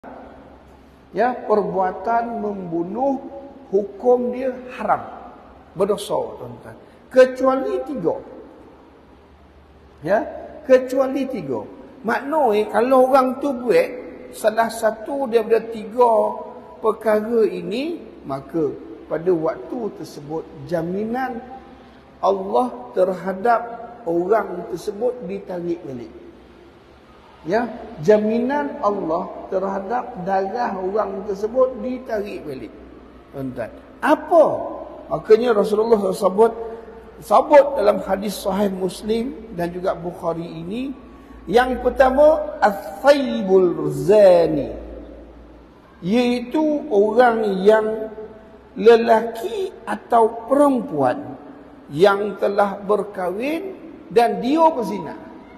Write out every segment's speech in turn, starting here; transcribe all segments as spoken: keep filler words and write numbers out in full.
Ya, perbuatan membunuh hukum dia haram, berdosa tuan-tuan. Kecuali tiga. Ya, kecuali tiga. Maknanya kalau orang tu buat salah satu daripada tiga perkara ini, maka pada waktu tersebut jaminan Allah terhadap orang tersebut ditarik balik. Ya, jaminan Allah terhadap darah orang tersebut ditarik balik. Tuan-tuan, apa? Makanya Rasulullah sebut sebut dalam hadis sahih Muslim dan juga Bukhari ini, yang pertama as-saibul zani, iaitu orang yang lelaki atau perempuan yang telah berkahwin dan dia berzina.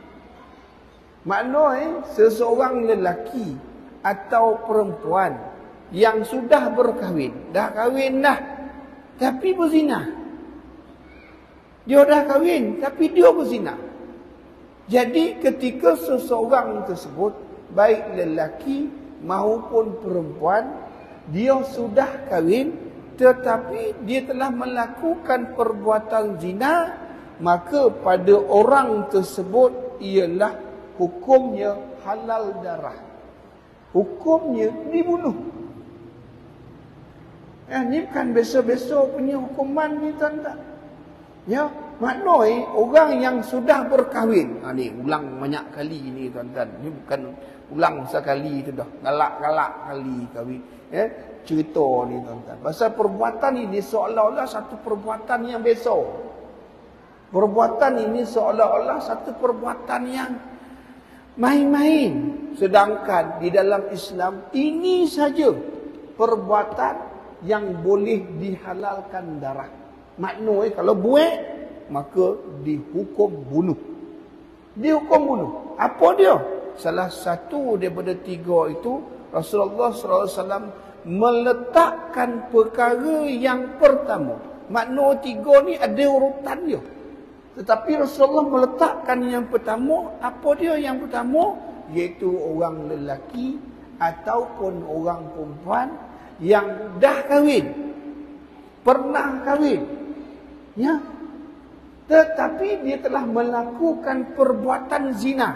Maknanya seseorang lelaki atau perempuan yang sudah berkahwin, dah kahwin dah, tapi berzina. Dia dah kahwin tapi dia berzina. Jadi ketika seseorang tersebut, baik lelaki maupun perempuan, dia sudah kahwin tetapi dia telah melakukan perbuatan zina, maka pada orang tersebut ialah hukumnya halal darah. Hukumnya dibunuh. Eh, ni bukan biasa-biasa punya hukuman ni, tuan-tuan. Ya, maknanya orang yang sudah berkahwin. Ha, ni ulang banyak kali ni, tuan-tuan. Ni bukan ulang sekali tu dah. Galak-galak kali kahwin. Ya, cerita ni, tuan-tuan. Pasal perbuatan ini seolah-olah satu perbuatan yang biasa. Perbuatan ini seolah-olah satu perbuatan yang main-main. Sedangkan di dalam Islam ini saja perbuatan yang boleh dihalalkan darah. Maknanya kalau buat, maka dihukum bunuh. Dihukum bunuh. Apa dia? Salah satu daripada tiga itu, Rasulullah sallallahu alaihi wasallam meletakkan perkara yang pertama. Maknanya tiga ni ada urutan dia. Tetapi Rasulullah meletakkan yang pertama. Apa dia yang pertama? Iaitu orang lelaki ataupun orang perempuan yang dah kahwin, pernah kahwin, ya, tetapi dia telah melakukan perbuatan zina,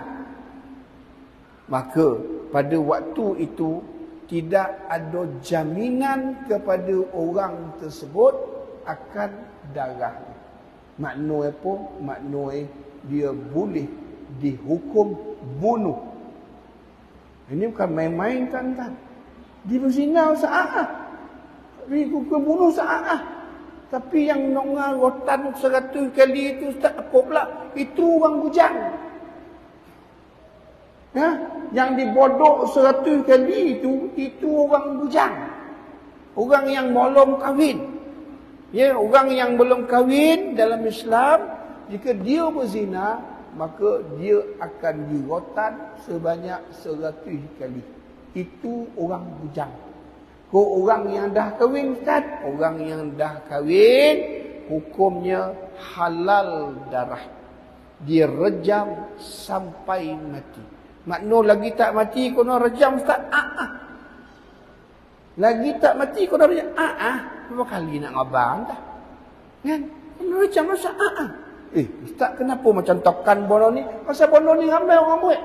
maka pada waktu itu tidak ada jaminan kepada orang tersebut akan darah. Maknanya apa? Maknanya dia boleh dihukum bunuh. Ini bukan main-main, tuan-tuan. Dia berzina sa'ah. Dia hukum bunuh sa'ah. Tapi yang nongal rotan seratus kali itu, Ustaz, apa pula? Itu orang bujang. Ya? Yang dibodok seratus kali itu, itu orang bujang. Orang yang belum kahwin. Ya, orang yang belum kahwin dalam Islam, jika dia berzina, maka dia akan dirotan sebanyak seratus kali. Itu orang bujang. Kau orang yang dah kahwin, Ustaz, orang yang dah kahwin, hukumnya halal darah. Dia rejam sampai mati. Makna lagi tak mati kau nak rejam, Ustaz? Ah, ah. Lagi tak mati kau nak rejam? Ah, ah. Berapa kali nak ngabang dah? Kan? Kau nak rejam masa? Ah, ah. Eh, Ustaz, kenapa macam tokan bodoh ni? Pasal bodoh ni ramai orang buat.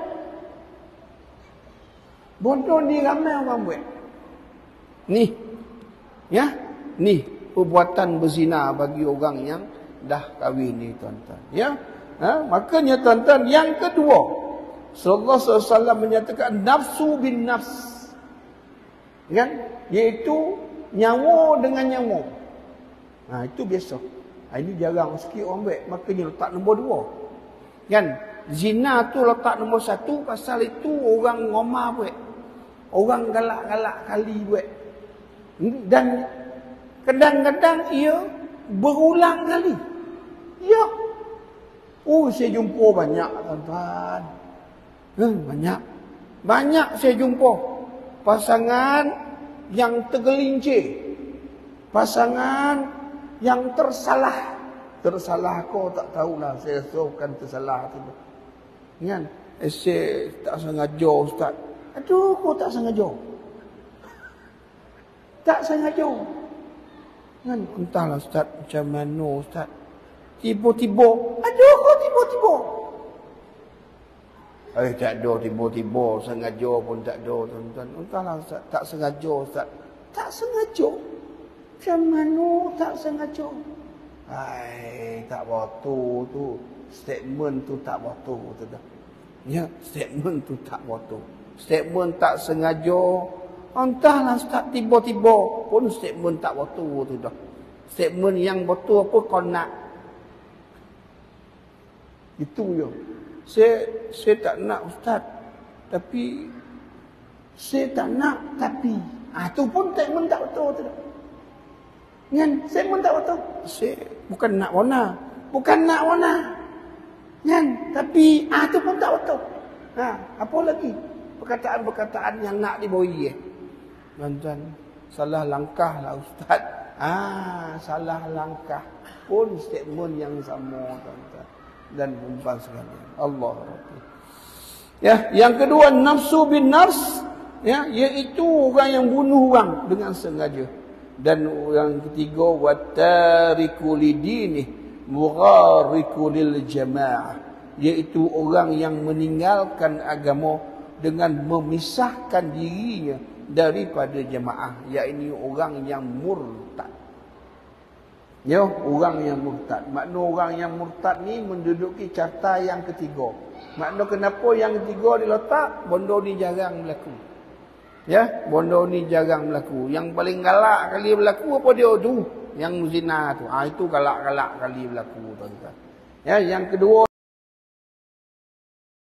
Bodoh ni ramai orang buat. Ni. Ya? Ni. Perbuatan berzina bagi orang yang dah kahwin ni, tuan-tuan. Ya? Ha? Makanya, tuan-tuan, yang kedua, Rasulullah sallallahu alaihi wasallam menyatakan nafsu bin nafs. Kan? Iaitu nyawa dengan nyawa. Ha, itu biasa. Ha, ini jarang sikit orang buat. Makanya letak nombor dua. Kan? Zina tu letak nombor satu, pasal itu orang ngomah buat. Orang galak-galak kali buat. Dan kadang-kadang ia berulang kali. Ya. Oh, saya jumpa banyak, tuan-tuan. Hmm, banyak. Banyak saya jumpa pasangan yang tergelincir. Pasangan yang tersalah. Tersalah kau tak tahulah. Saya rasa bukan tersalah tu. Kan? Eh, saya tak sengaja, Ustaz. Aduh, kau tak sengaja. Tak sengaja. Kan entahlah ustaz macam mana ustaz. Tiba-tiba, ada ke tiba-tiba? Eh tak ada tiba-tiba, sengaja pun tak ada tuan-tuan. Entahlah ustaz, tak sengaja ustaz. Tak sengaja. Macam mana tak sengaja? Hai, tak betul tu. Statement tu tak betul tu dah. Ya, statement tu tak betul. Statement tak sengaja. Entahlah ustaz, tiba-tiba pun statement tak betul tu dah. Statement yang betul apa kau nak? Itu je. Saya saya tak nak ustaz. Tapi saya tak nak tapi. Ah tu pun statement tak betul tu dah. Kan statement tak betul. Saya bukan nak warna, bukan nak warna. Kan tapi ah tu pun tak betul. Ha, apa lagi? Perkataan-perkataan yang nak diboi eh. Tuan-tuan, salah langkah lah ustaz. Ah, salah langkah pun statement yang sama tuan-tuan dan puan sekalian. Allah Rabbi. Ya, yang kedua nafsu bin nafs, ya, iaitu orang yang bunuh orang dengan sengaja. Dan yang ketiga watariku lidini mughariku lil jamaah, iaitu orang yang meninggalkan agama dengan memisahkan dirinya daripada jemaah, iaitu orang yang murtad. Ya, orang yang murtad. Makna orang yang murtad ni menduduki carta yang ketiga. Makna kenapa yang ketiga diletak? Benda ni jarang berlaku. Ya, benda ni jarang berlaku. Yang paling galak kali berlaku apa dia tu? Yang zina tu. Ah ha, itu galak-galak kali berlaku tuan-tuan. Ya, yang kedua